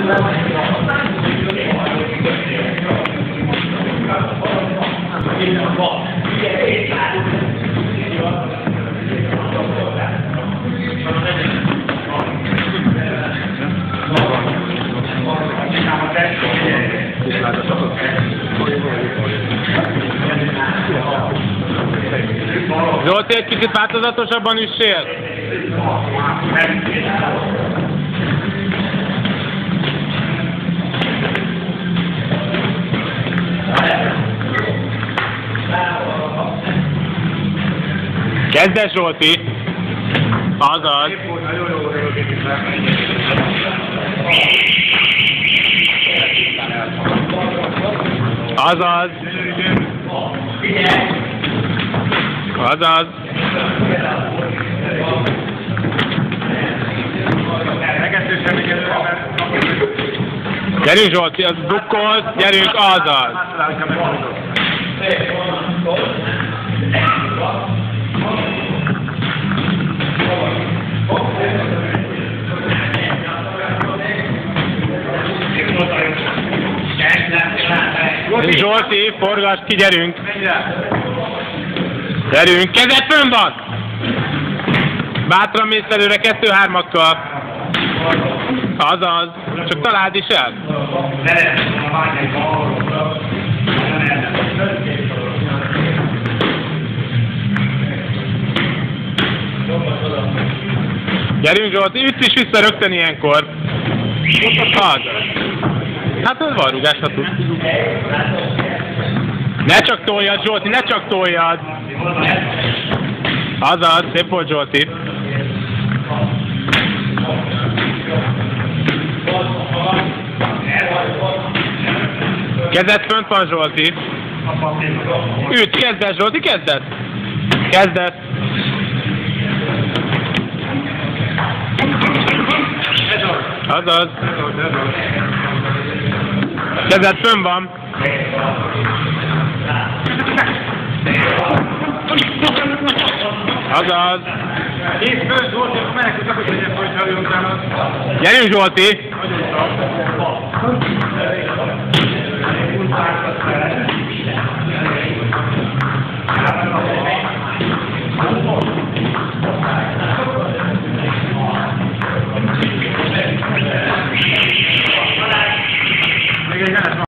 Zsolti, egy kicsit változatosabban üssél. Kezd el, Zsolti! Azaz! Azaz! Azaz! Gyerünk, Zsolti, az drukkolsz, gyerünk, azaz! Zsolti, forgasd ki, gyerünk! Gyerünk, kezed fönn van! Bátran mész előre 2-3-akkal. Azaz, csak találd is el. Gyerünk, Zsolti, ütsz is vissza rögtön ilyenkor. Azaz. Hát ez van rugás, ha tudsz. Ne csak toljad, Zsolti, ne csak toljad! Azaz, szép volt, Zsolti. Kezed fönt van, Zsolti. Üt, kezd el, Zsolti, kezded. Kezded. Azaz. Kezed fönn van. Azaz. Gyerünk, Zsolti!